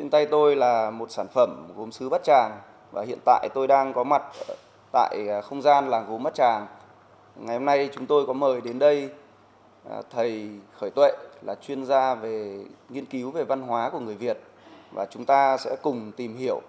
Trên tay tôi là một sản phẩm gốm sứ Bát Tràng và hiện tại tôi đang có mặt tại không gian làng gốm Bát Tràng. Ngày hôm nay chúng tôi có mời đến đây thầy Khởi Tuệ là chuyên gia về nghiên cứu về văn hóa của người Việt, và chúng ta sẽ cùng tìm hiểu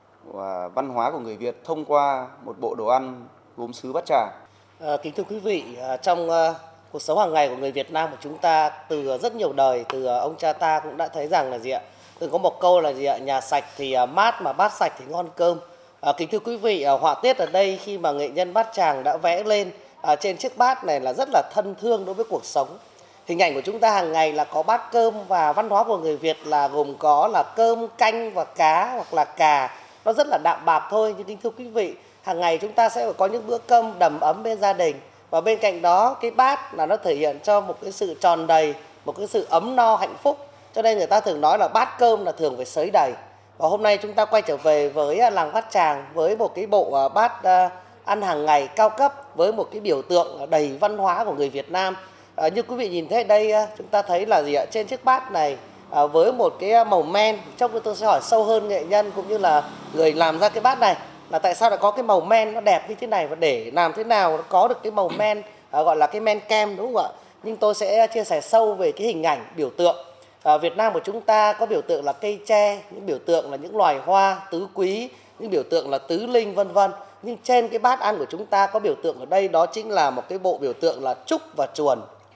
văn hóa của người Việt thông qua một bộ đồ ăn gốm sứ Bát Tràng. Kính thưa quý vị, trong cuộc sống hàng ngày của người Việt Nam của chúng ta từ rất nhiều đời, từ ông cha ta cũng đã thấy rằng là từng có một câu là nhà sạch thì mát mà bát sạch thì ngon cơm. Kính thưa quý vị, họa tiết ở đây khi mà nghệ nhân Bát Tràng đã vẽ lên trên chiếc bát này là rất là thân thương đối với cuộc sống. Hình ảnh của chúng ta hàng ngày là có bát cơm, và văn hóa của người Việt là gồm có là cơm, canh và cá hoặc là cà. Nó rất là đạm bạc thôi, nhưng kính thưa quý vị, hàng ngày chúng ta sẽ có những bữa cơm đầm ấm bên gia đình, và bên cạnh đó cái bát là nó thể hiện cho một cái sự tròn đầy, một cái sự ấm no hạnh phúc. Cho nên người ta thường nói là bát cơm là thường phải xới đầy. Và hôm nay chúng ta quay trở về với làng Bát Tràng với một cái bộ bát ăn hàng ngày cao cấp, với một cái biểu tượng đầy văn hóa của người Việt Nam. Như quý vị nhìn thấy đây, chúng ta thấy là trên chiếc bát này với một cái màu men. Trong tôi sẽ hỏi sâu hơn nghệ nhân cũng như là người làm ra cái bát này là tại sao lại có cái màu men nó đẹp như thế này, và để làm thế nào nó có được cái màu men gọi là cái men kem, đúng không ạ? Nhưng tôi sẽ chia sẻ sâu về cái hình ảnh biểu tượng. Việt Nam của chúng ta có biểu tượng là cây tre, những biểu tượng là những loài hoa tứ quý, những biểu tượng là tứ linh vân vân. Nhưng trên cái bát ăn của chúng ta có biểu tượng ở đây, đó chính là một cái bộ biểu tượng là trúc và chuồn.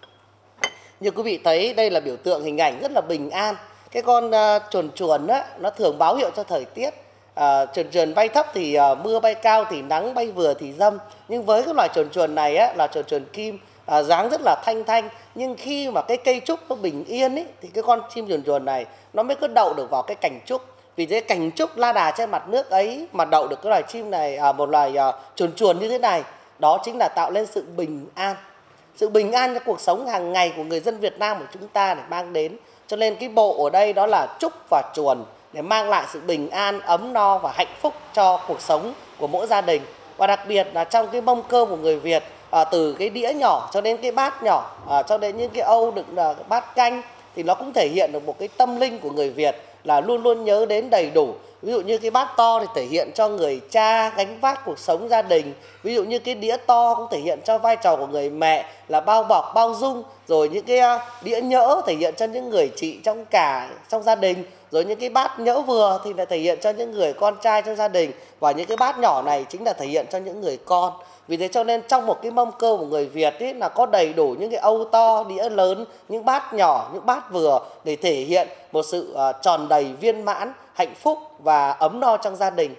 Như quý vị thấy đây là biểu tượng hình ảnh rất là bình an. Cái con chuồn chuồn á, nó thường báo hiệu cho thời tiết. Chuồn chuồn bay thấp thì mưa, bay cao thì nắng, bay vừa thì dâm. Nhưng với cái loài chuồn chuồn này á, là chuồn chuồn kim, dáng rất là thanh thanh. Nhưng khi mà cái cây trúc nó bình yên ấy, thì cái con chim chuồn chuồn này nó mới có đậu được vào cái cành trúc. Vì thế cành trúc la đà trên mặt nước ấy mà đậu được cái loài chim này, một loài chuồn chuồn như thế này, đó chính là tạo lên sự bình an. Sự bình an cho cuộc sống hàng ngày của người dân Việt Nam của chúng ta để mang đến. Cho nên cái bộ ở đây đó là trúc và chuồn, để mang lại sự bình an, ấm no và hạnh phúc cho cuộc sống của mỗi gia đình. Và đặc biệt là trong cái mâm cơm của người Việt, từ cái đĩa nhỏ cho đến cái bát nhỏ, cho đến những cái âu đựng bát canh, thì nó cũng thể hiện được một cái tâm linh của người Việt là luôn luôn nhớ đến đầy đủ. Ví dụ như cái bát to thì thể hiện cho người cha gánh vác cuộc sống gia đình. Ví dụ như cái đĩa to cũng thể hiện cho vai trò của người mẹ là bao bọc, bao dung. Rồi những cái đĩa nhỡ thể hiện cho những người chị trong gia đình. Rồi những cái bát nhỡ vừa thì là thể hiện cho những người con trai trong gia đình. Và những cái bát nhỏ này chính là thể hiện cho những người con. Vì thế cho nên trong một cái mâm cơm của người Việt ấy là có đầy đủ những cái âu to, đĩa lớn, những bát nhỏ, những bát vừa, để thể hiện một sự tròn đầy viên mãn, hạnh phúc và ấm no trong gia đình.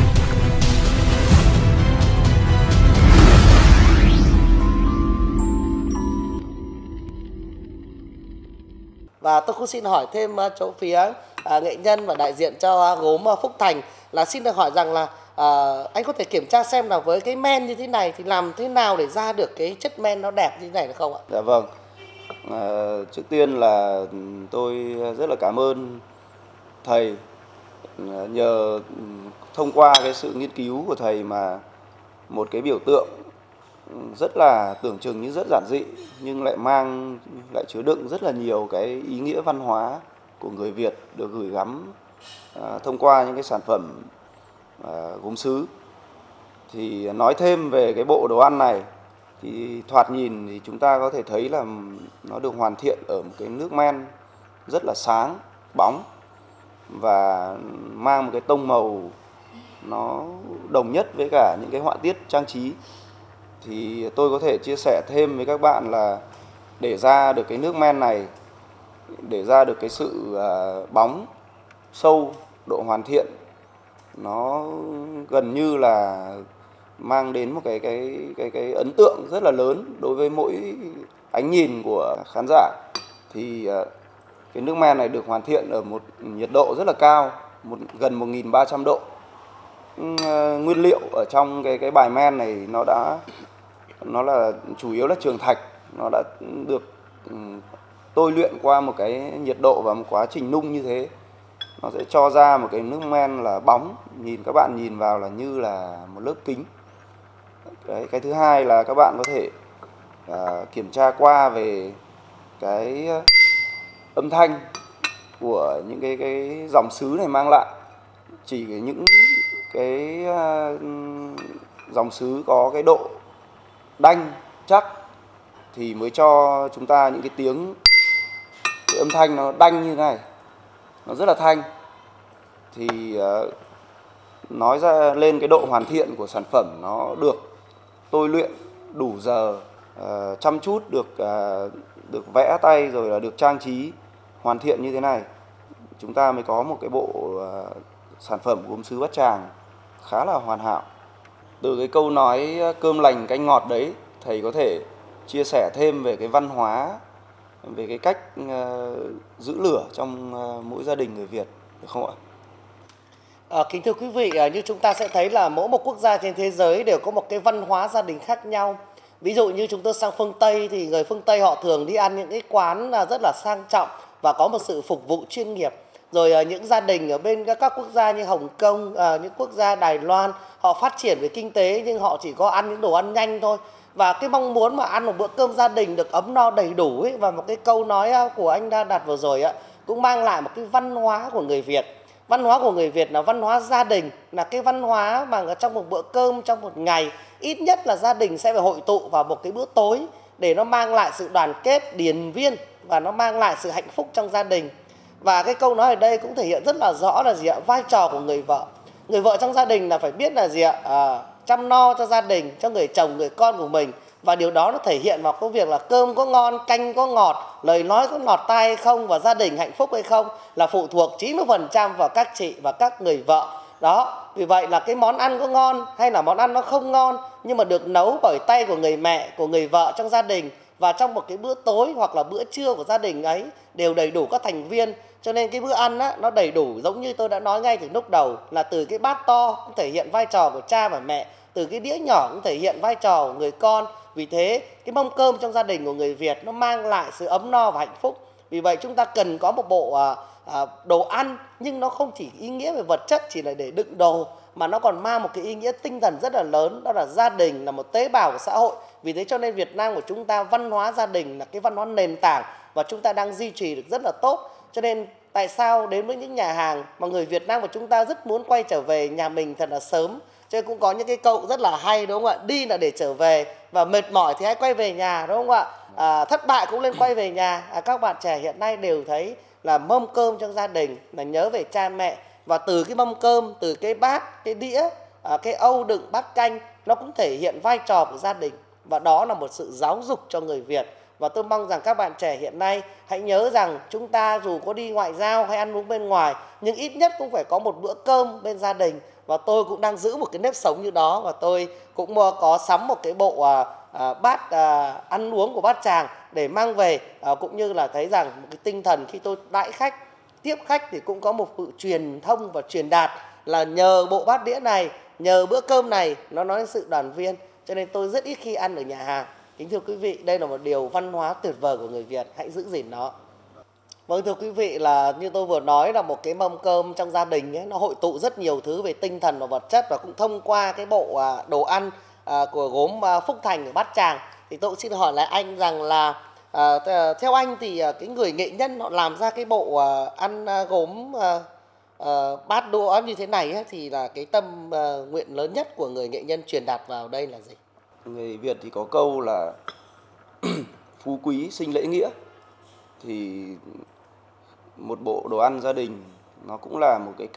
Và tôi cũng xin hỏi thêm chỗ phía nghệ nhân và đại diện cho gốm Phúc Thành là xin được hỏi rằng là anh có thể kiểm tra xem là với cái men như thế này thì làm thế nào để ra được cái chất men nó đẹp như thế này được không ạ? Dạ vâng. Trước tiên là tôi rất là cảm ơn thầy. Nhờ thông qua cái sự nghiên cứu của thầy mà một cái biểu tượng rất là tưởng chừng như rất giản dị nhưng lại chứa đựng rất là nhiều cái ý nghĩa văn hóa của người Việt được gửi gắm thông qua những cái sản phẩm gốm sứ. Thì nói thêm về cái bộ đồ ăn này thì thoạt nhìn thì chúng ta có thể thấy là nó được hoàn thiện ở một cái nước men rất là sáng, bóng và mang một cái tông màu nó đồng nhất với cả những cái họa tiết trang trí. Thì tôi có thể chia sẻ thêm với các bạn là để ra được cái nước men này, để ra được cái sự bóng, sâu, độ hoàn thiện, nó gần như là mang đến một cái ấn tượng rất là lớn đối với mỗi ánh nhìn của khán giả. Thì cái nước men này được hoàn thiện ở một nhiệt độ rất là cao, gần 1300 độ. Nguyên liệu ở trong cái bài men này nó là chủ yếu là trường thạch, nó đã được tôi luyện qua một cái nhiệt độ và một quá trình nung như thế, nó sẽ cho ra một cái nước men là bóng, các bạn nhìn vào là như là một lớp kính. Đấy, cái thứ hai là các bạn có thể kiểm tra qua về cái âm thanh của những cái dòng sứ này mang lại. Chỉ những cái dòng sứ có cái độ đanh chắc thì mới cho chúng ta những cái tiếng, cái âm thanh nó đanh như thế này, nó rất là thanh. Thì nói ra lên cái độ hoàn thiện của sản phẩm nó được tôi luyện đủ giờ, chăm chút, được vẽ tay rồi là được trang trí hoàn thiện như thế này, chúng ta mới có một cái bộ sản phẩm gốm sứ Bát Tràng khá là hoàn hảo. Từ cái câu nói cơm lành canh ngọt đấy, thầy có thể chia sẻ thêm về cái văn hóa, về cái cách giữ lửa trong mỗi gia đình người Việt được không ạ? Kính thưa quý vị, như chúng ta sẽ thấy là mỗi một quốc gia trên thế giới đều có một cái văn hóa gia đình khác nhau. Ví dụ như chúng tôi sang phương Tây thì người phương Tây họ thường đi ăn những cái quán rất là sang trọng và có một sự phục vụ chuyên nghiệp. Rồi những gia đình ở bên các quốc gia như Hồng Kông, những quốc gia Đài Loan, họ phát triển về kinh tế nhưng họ chỉ có ăn những đồ ăn nhanh thôi. Và cái mong muốn mà ăn một bữa cơm gia đình được ấm no đầy đủ ấy, và một cái câu nói của anh Đạt vừa rồi cũng mang lại một cái văn hóa của người Việt. Văn hóa của người Việt là văn hóa gia đình, là cái văn hóa mà trong một bữa cơm, trong một ngày, ít nhất là gia đình sẽ phải hội tụ vào một cái bữa tối để nó mang lại sự đoàn kết, điền viên và nó mang lại sự hạnh phúc trong gia đình. Và cái câu nói ở đây cũng thể hiện rất là rõ là gì ạ? Vai trò của người vợ. Người vợ trong gia đình là phải biết là gì ạ? Chăm no cho gia đình, cho người chồng, người con của mình. Và điều đó nó thể hiện vào cái việc là cơm có ngon, canh có ngọt, lời nói có ngọt tai hay không và gia đình hạnh phúc hay không là phụ thuộc 90% vào các chị và các người vợ. Đó, vì vậy là cái món ăn có ngon hay là món ăn nó không ngon nhưng mà được nấu bởi tay của người mẹ, của người vợ trong gia đình và trong một cái bữa tối hoặc là bữa trưa của gia đình ấy đều đầy đủ các thành viên. Cho nên cái bữa ăn nó đầy đủ, giống như tôi đã nói ngay từ lúc đầu, là từ cái bát to cũng thể hiện vai trò của cha và mẹ, từ cái đĩa nhỏ cũng thể hiện vai trò của người con. Vì thế cái mâm cơm trong gia đình của người Việt nó mang lại sự ấm no và hạnh phúc. Vì vậy chúng ta cần có một bộ đồ ăn, nhưng nó không chỉ ý nghĩa về vật chất chỉ là để đựng đồ, mà nó còn mang một cái ý nghĩa tinh thần rất là lớn, đó là gia đình là một tế bào của xã hội. Vì thế cho nên Việt Nam của chúng ta văn hóa gia đình là cái văn hóa nền tảng và chúng ta đang duy trì được rất là tốt. Cho nên tại sao đến với những nhà hàng mà người Việt Nam của chúng ta rất muốn quay trở về nhà mình thật là sớm. Cho nên cũng có những cái câu rất là hay, đúng không ạ? Đi là để trở về, và mệt mỏi thì hãy quay về nhà, đúng không ạ? Thất bại cũng lên quay về nhà. Các bạn trẻ hiện nay đều thấy là mâm cơm trong gia đình là nhớ về cha mẹ, và từ cái mâm cơm, từ cái bát, cái đĩa, cái âu đựng bát canh, nó cũng thể hiện vai trò của gia đình, và đó là một sự giáo dục cho người Việt. Và tôi mong rằng các bạn trẻ hiện nay hãy nhớ rằng chúng ta dù có đi ngoại giao hay ăn uống bên ngoài, nhưng ít nhất cũng phải có một bữa cơm bên gia đình. Và tôi cũng đang giữ một cái nếp sống như đó, và tôi cũng có sắm một cái bộ bát ăn uống của Bát Tràng để mang về, cũng như là thấy rằng một cái tinh thần khi tôi đãi khách, tiếp khách thì cũng có một sự truyền thông và truyền đạt là nhờ bộ bát đĩa này, nhờ bữa cơm này nó nói đến sự đoàn viên. Cho nên tôi rất ít khi ăn ở nhà hàng. Kính thưa quý vị, đây là một điều văn hóa tuyệt vời của người Việt, hãy giữ gìn nó. Vâng, thưa quý vị, là như tôi vừa nói là một cái mâm cơm trong gia đình ấy, nó hội tụ rất nhiều thứ về tinh thần và vật chất, và cũng thông qua cái bộ đồ ăn của gốm Phúc Thành ở Bát Tràng. Thì tôi cũng xin hỏi lại anh rằng là theo anh thì cái người nghệ nhân họ làm ra cái bộ ăn gốm bát đũa như thế này ấy, thì là cái tâm nguyện lớn nhất của người nghệ nhân truyền đạt vào đây là gì? Người Việt thì có câu là phú quý sinh lễ nghĩa, thì một bộ đồ ăn gia đình nó cũng là một cái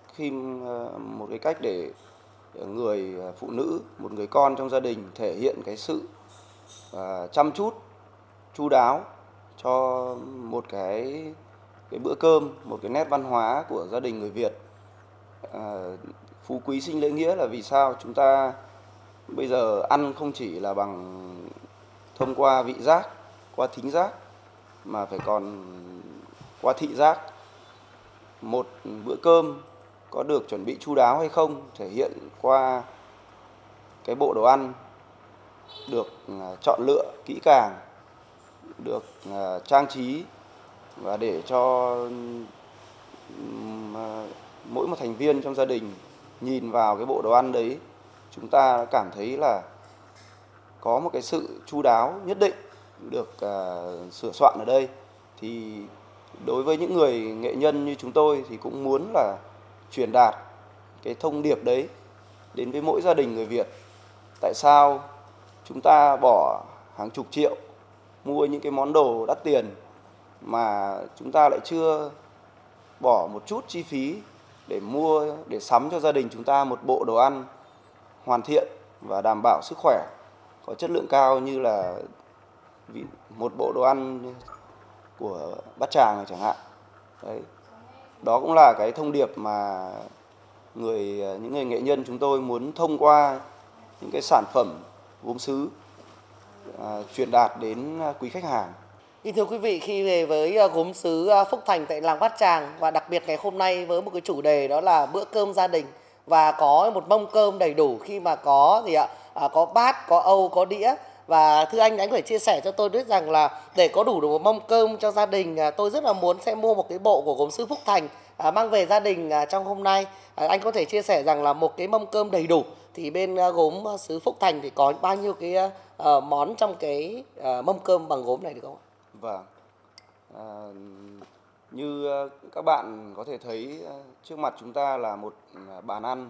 cách để người phụ nữ, một người con trong gia đình thể hiện cái sự chăm chút, chu đáo cho một cái bữa cơm, một cái nét văn hóa của gia đình người Việt. Phú quý sinh lễ nghĩa là vì sao? Chúng ta bây giờ ăn không chỉ là thông qua vị giác, qua thính giác, mà phải còn qua thị giác. Một bữa cơm có được chuẩn bị chu đáo hay không thể hiện qua cái bộ đồ ăn được chọn lựa kỹ càng, được trang trí, và để cho mỗi một thành viên trong gia đình nhìn vào cái bộ đồ ăn đấy, chúng ta cảm thấy là có một cái sự chu đáo nhất định được sửa soạn ở đây. Thì đối với những người nghệ nhân như chúng tôi thì cũng muốn là truyền đạt cái thông điệp đấy đến với mỗi gia đình người Việt. Tại sao chúng ta bỏ hàng chục triệu mua những cái món đồ đắt tiền mà chúng ta lại chưa bỏ một chút chi phí để mua, để sắm cho gia đình chúng ta một bộ đồ ăn hoàn thiện và đảm bảo sức khỏe, có chất lượng cao như là một bộ đồ ăn của Bát Tràng này chẳng hạn. Đấy. Đó cũng là cái thông điệp mà những người nghệ nhân chúng tôi muốn thông qua những cái sản phẩm gốm sứ truyền đạt đến quý khách hàng. Thưa quý vị, khi về với gốm sứ Phúc Thành tại làng Bát Tràng, và đặc biệt ngày hôm nay với một cái chủ đề đó là bữa cơm gia đình, và có một mâm cơm đầy đủ khi mà có có bát, có âu, có đĩa. Và thưa anh phải chia sẻ cho tôi biết rằng là để có đủ được một mâm cơm cho gia đình, tôi rất là muốn sẽ mua một cái bộ của gốm sứ Phúc Thành mang về gia đình trong hôm nay. Anh có thể chia sẻ rằng là một cái mâm cơm đầy đủ thì bên gốm sứ Phúc Thành thì có bao nhiêu cái món trong cái mâm cơm bằng gốm này được không ạ? Vâng. Như các bạn có thể thấy trước mặt chúng ta là một bàn ăn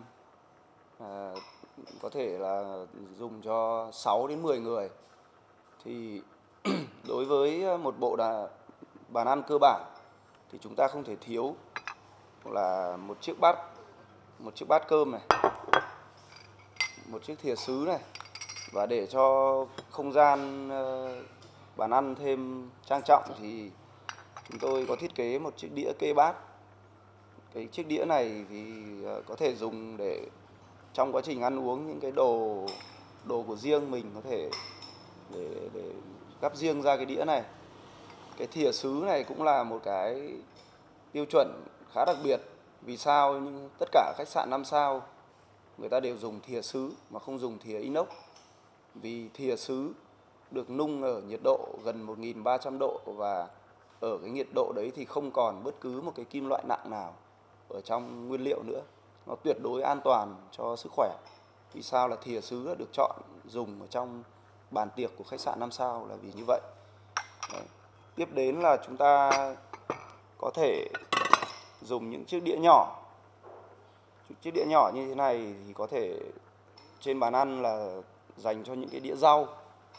có thể là dùng cho 6 đến 10 người. Thì đối với một bộ bàn ăn cơ bản thì chúng ta không thể thiếu là một chiếc bát cơm này, một chiếc thìa sứ này, và để cho không gian bàn ăn thêm trang trọng thì chúng tôi có thiết kế một chiếc đĩa kê bát. Cái chiếc đĩa này thì có thể dùng để trong quá trình ăn uống những cái đồ của riêng mình có thể để gắp riêng ra cái đĩa này. Cái thìa sứ này cũng là một cái tiêu chuẩn khá đặc biệt. Vì sao tất cả khách sạn 5 sao người ta đều dùng thìa sứ mà không dùng thìa inox? Vì thìa sứ được nung ở nhiệt độ gần 1300 độ, và ở cái nhiệt độ đấy thì không còn bất cứ một cái kim loại nặng nào ở trong nguyên liệu nữa. Nó tuyệt đối an toàn cho sức khỏe. Vì sao là thìa sứ được chọn dùng ở trong bàn tiệc của khách sạn 5 sao là vì như vậy. Đấy. Tiếp đến là chúng ta có thể dùng những chiếc đĩa nhỏ. Chiếc đĩa nhỏ như thế này thì có thể trên bàn ăn là dành cho những cái đĩa rau.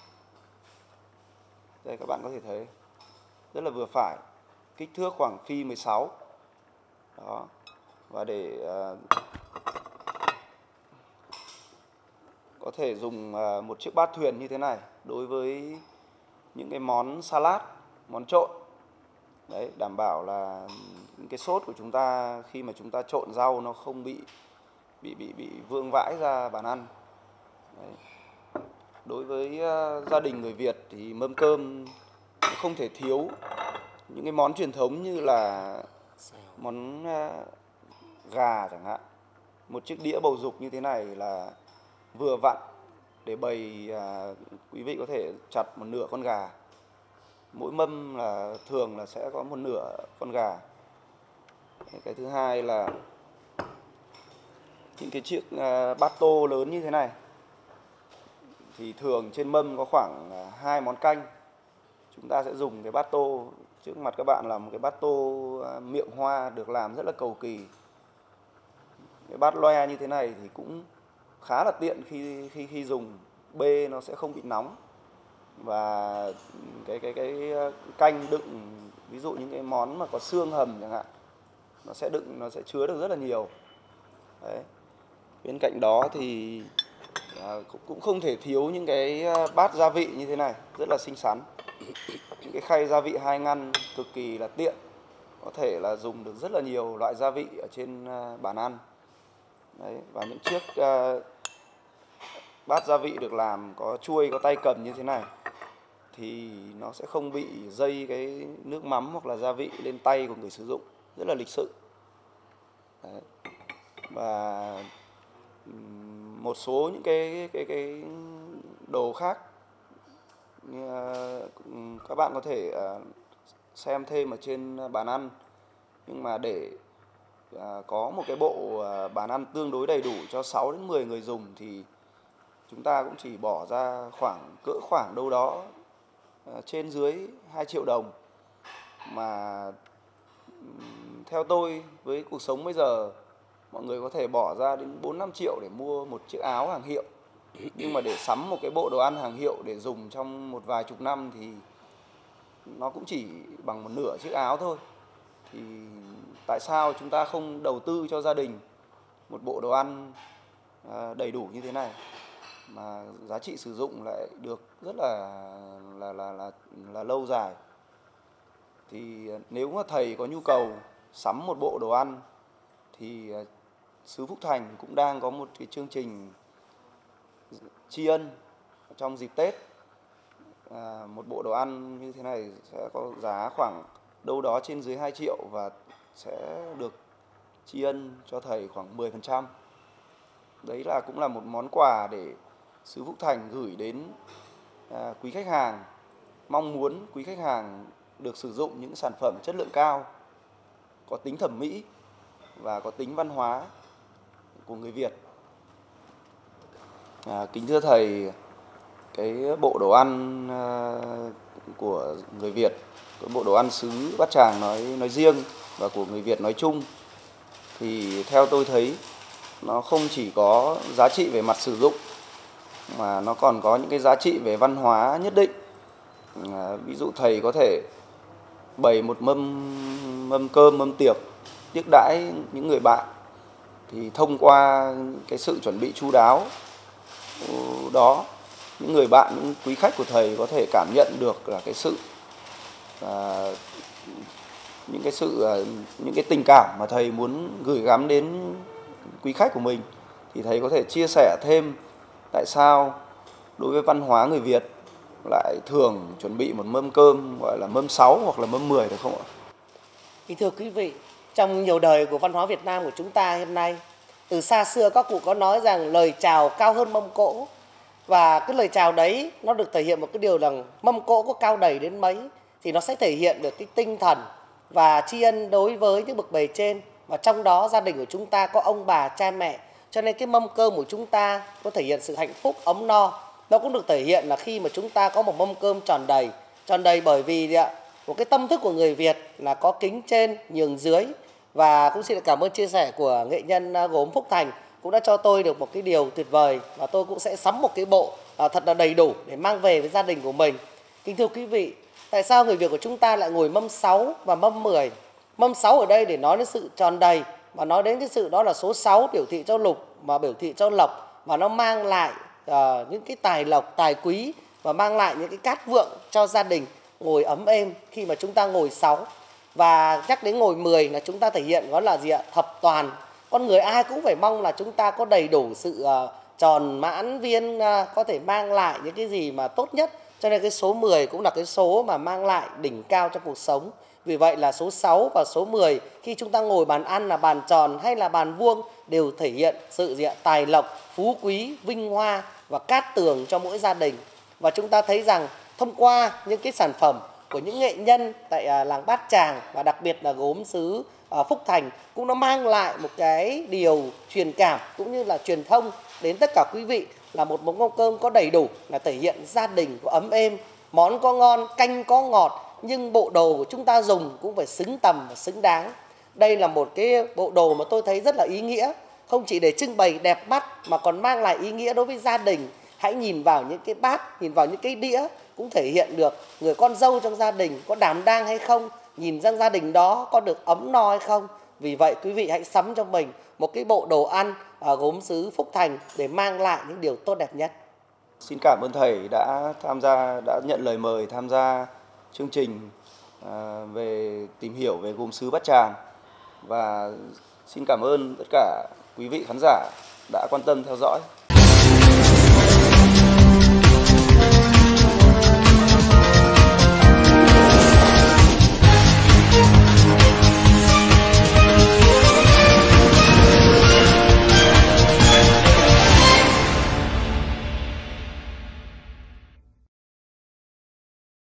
Đây các bạn có thể thấy rất là vừa phải, kích thước khoảng phi 16. Đó. Và để có thể dùng một chiếc bát thuyền như thế này đối với những cái món salad, món trộn. Đấy, đảm bảo là những cái sốt của chúng ta khi mà chúng ta trộn rau nó không bị vương vãi ra bàn ăn. Đấy. Đối với gia đình người Việt thì mâm cơm không thể thiếu những cái món truyền thống như là món gà chẳng hạn. Một chiếc đĩa bầu dục như thế này là vừa vặn để bày, quý vị có thể chặt một nửa con gà. Mỗi mâm là thường là sẽ có một nửa con gà. Cái thứ hai là những cái chiếc bát tô lớn như thế này thì thường trên mâm có khoảng 2 món canh. Chúng ta sẽ dùng cái bát tô trước mặt các bạn là một cái bát tô miệng hoa được làm rất là cầu kỳ. Cái bát loe như thế này thì cũng khá là tiện khi dùng, bê nó sẽ không bị nóng. Và cái canh đựng, ví dụ những cái món mà có xương hầm chẳng hạn, nó sẽ chứa được rất là nhiều. Đấy. Bên cạnh đó thì cũng không thể thiếu những cái bát gia vị như thế này, rất là xinh xắn. Những cái khay gia vị 2 ngăn cực kỳ là tiện, có thể là dùng được rất là nhiều loại gia vị ở trên bàn ăn. Đấy. Và những chiếc bát gia vị được làm có chuôi, có tay cầm như thế này thì nó sẽ không bị dây cái nước mắm hoặc là gia vị lên tay của người sử dụng, rất là lịch sự. Đấy. Và một số những cái đồ khác các bạn có thể xem thêm ở trên bàn ăn. Nhưng mà để có một cái bộ bàn ăn tương đối đầy đủ cho 6 đến 10 người dùng thì chúng ta cũng chỉ bỏ ra khoảng đâu đó trên dưới 2 triệu đồng. Mà Theo tôi, với cuộc sống bây giờ, mọi người có thể bỏ ra đến 4-5 triệu để mua một chiếc áo hàng hiệu. Nhưng mà để sắm một cái bộ đồ ăn hàng hiệu để dùng trong một vài chục năm thì nó cũng chỉ bằng một nửa chiếc áo thôi. Thì tại sao chúng ta không đầu tư cho gia đình một bộ đồ ăn đầy đủ như thế này mà giá trị sử dụng lại được rất là lâu dài. Thì nếu mà thầy có nhu cầu sắm một bộ đồ ăn thì xứ Phúc Thành cũng đang có một cái chương trình tri ân trong dịp Tết. Một bộ đồ ăn như thế này sẽ có giá khoảng đâu đó trên dưới 2 triệu và sẽ được tri ân cho thầy khoảng 10%. Đấy là cũng là một món quà để xứ Phúc Thành gửi đến quý khách hàng, mong muốn quý khách hàng được sử dụng những sản phẩm chất lượng cao, có tính thẩm mỹ và có tính văn hóa của người Việt. Kính thưa thầy, cái bộ đồ ăn của người Việt, cái bộ đồ ăn xứ Bát Tràng nói riêng và của người Việt nói chung thì theo tôi thấy nó không chỉ có giá trị về mặt sử dụng mà nó còn có những cái giá trị về văn hóa nhất định. Ví dụ thầy có thể bày một mâm cơm, mâm tiệc tiếp đãi những người bạn, thì thông qua cái sự chuẩn bị chu đáo đó, những người bạn, những quý khách của thầy có thể cảm nhận được là những cái tình cảm mà thầy muốn gửi gắm đến quý khách của mình. Thì thầy có thể chia sẻ thêm tại sao đối với văn hóa người Việt lại thường chuẩn bị một mâm cơm gọi là mâm 6 hoặc là mâm 10 được không ạ? Thưa quý vị, trong nhiều đời của văn hóa Việt Nam của chúng ta hiện nay, từ xa xưa các cụ có nói rằng lời chào cao hơn mâm cỗ. Và cái lời chào đấy nó được thể hiện một cái điều rằng mâm cỗ có cao đầy đến mấy thì nó sẽ thể hiện được cái tinh thần và tri ân đối với những bậc bề trên. Và trong đó gia đình của chúng ta có ông bà, cha mẹ. Cho nên cái mâm cơm của chúng ta có thể hiện sự hạnh phúc, ấm no. Nó cũng được thể hiện là khi mà chúng ta có một mâm cơm tròn đầy bởi vì một cái tâm thức của người Việt là có kính trên, nhường dưới. Và cũng xin cảm ơn chia sẻ của nghệ nhân gốm Phúc Thành cũng đã cho tôi được một cái điều tuyệt vời, và tôi cũng sẽ sắm một cái bộ thật là đầy đủ để mang về với gia đình của mình. Kính thưa quý vị, tại sao người Việt của chúng ta lại ngồi mâm 6 và mâm 10? Mâm 6 ở đây để nói đến sự tròn đầy, và nói đến cái sự đó là số 6 biểu thị cho lục mà biểu thị cho lộc, và nó mang lại những cái tài lộc, tài quý và mang lại những cái cát vượng cho gia đình ngồi ấm êm khi mà chúng ta ngồi 6. Và nhắc đến ngồi 10 là chúng ta thể hiện đó là gì ạ? Thập toàn. Con người ai cũng phải mong là chúng ta có đầy đủ sự tròn mãn viên, có thể mang lại những cái gì mà tốt nhất. Cho nên cái số 10 cũng là cái số mà mang lại đỉnh cao trong cuộc sống. Vì vậy là số 6 và số 10 khi chúng ta ngồi bàn ăn là bàn tròn hay là bàn vuông đều thể hiện sự tài lộc, phú quý, vinh hoa và cát tường cho mỗi gia đình. Và chúng ta thấy rằng thông qua những cái sản phẩm của những nghệ nhân tại làng Bát Tràng và đặc biệt là gốm xứ Phúc Thành cũng nó mang lại một cái điều truyền cảm cũng như là truyền thông đến tất cả quý vị là một mâm cơm có đầy đủ là thể hiện gia đình có ấm êm, món có ngon, canh có ngọt, nhưng bộ đồ của chúng ta dùng cũng phải xứng tầm và xứng đáng. Đây là một cái bộ đồ mà tôi thấy rất là ý nghĩa, không chỉ để trưng bày đẹp mắt mà còn mang lại ý nghĩa đối với gia đình. Hãy nhìn vào những cái bát, nhìn vào những cái đĩa cũng thể hiện được người con dâu trong gia đình có đảm đang hay không, nhìn sang gia đình đó có được ấm no hay không. Vì vậy quý vị hãy sắm cho mình một cái bộ đồ ăn gốm xứ Phúc Thành để mang lại những điều tốt đẹp nhất. Xin cảm ơn thầy đã đã nhận lời mời tham gia chương trình về tìm hiểu về gốm xứ Bát Tràng, và xin cảm ơn tất cả quý vị khán giả đã quan tâm theo dõi.